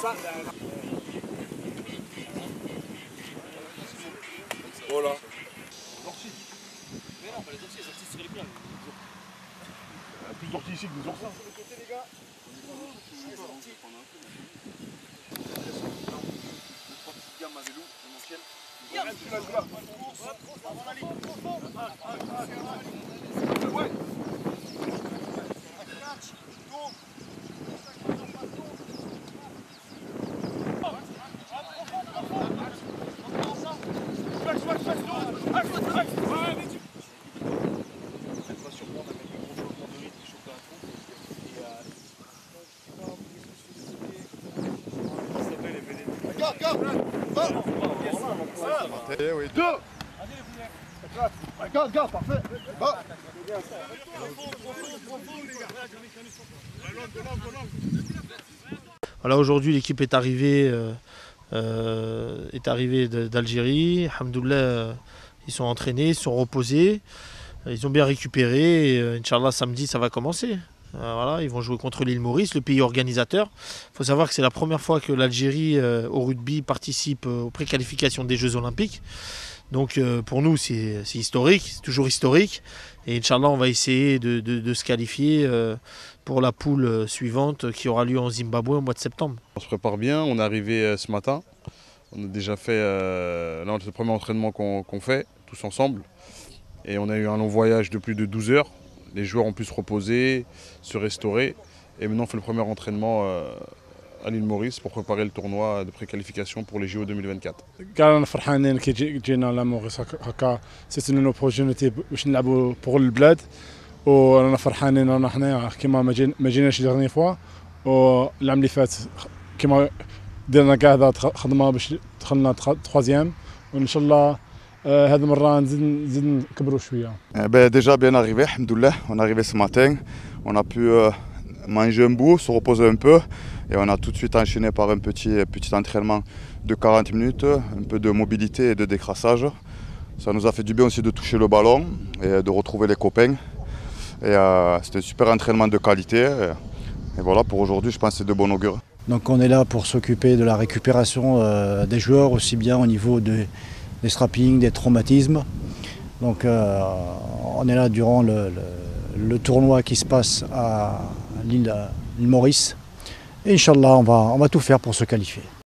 Voilà. Mais non, pas les orties, les orties sur les plats. Il y a plus d'orties ici que des oursins. Oui, deux. Garde, parfait. Voilà, aujourd'hui l'équipe est arrivée d'Algérie. Alhamdoulilah, ils sont entraînés, ils sont reposés, ils ont bien récupéré. Et, Inch'Allah, samedi ça va commencer. Voilà, ils vont jouer contre l'île Maurice, le pays organisateur. Il faut savoir que c'est la première fois que l'Algérie au rugby participe aux préqualifications des Jeux Olympiques. Donc pour nous c'est historique, c'est toujours historique. Et Inch'Allah on va essayer de se qualifier pour la poule suivante qui aura lieu en Zimbabwe au mois de septembre. On se prépare bien, on est arrivé ce matin. On a déjà fait là, c'est le premier entraînement qu'on fait tous ensemble. Et on a eu un long voyage de plus de 12 heures. Les joueurs ont pu se reposer, se restaurer. Et maintenant on fait le premier entraînement à l'île Maurice pour préparer le tournoi de préqualification pour les JO 2024. كان فرحانين كي جينا لموريس هكا سيت اون اوبورتونيتي باش نلعبوا بور البلاد ورانا فرحانين رانا حنايا كيما ما جيناش ديرني فوا والعام اللي فات كيما درنا كاع هذا خدمه باش دخلنا تخوازيام وان شاء الله هذه المره نزيد نكبروا شويه. Déjà bien arrivé, alhamdoulilah. On est arrivé ce matin, on a pu manger un bout, se reposer un peu et on a tout de suite enchaîné par un petit entraînement de 40 minutes, un peu de mobilité et de décrassage. Ça nous a fait du bien aussi de toucher le ballon et de retrouver les copains. Et c'était un super entraînement de qualité et voilà, pour aujourd'hui je pense que c'est de bon augure. Donc on est là pour s'occuper de la récupération des joueurs, aussi bien au niveau des strappings, des traumatismes. Donc on est là durant le tournoi qui se passe à l'île Maurice. Et Inch'Allah, on va tout faire pour se qualifier.